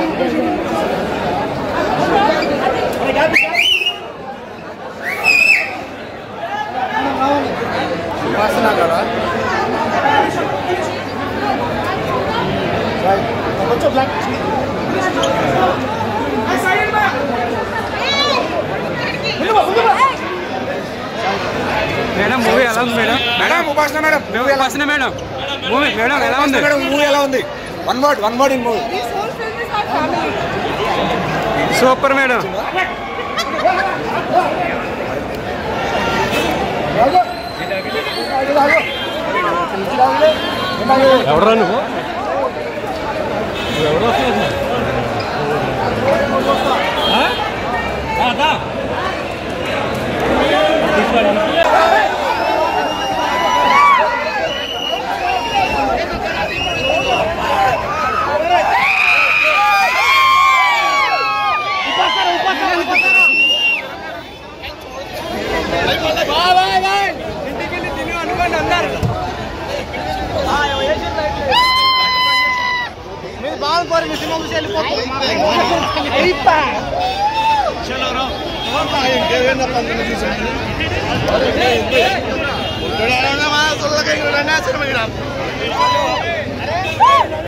Upasana kada. Right. What's your black? Madam movie ఎలా ఉంది madam? Madam Upasana madam. Movie ఎలా ఉంది మేడం? మూవీ మేడం ఎలా ఉంది? మేడం మూవీ ఎలా ఉంది? One word in movie. This whole film is our family. Super madam. ఎవడరా నువ్వు? ఎవరు चलो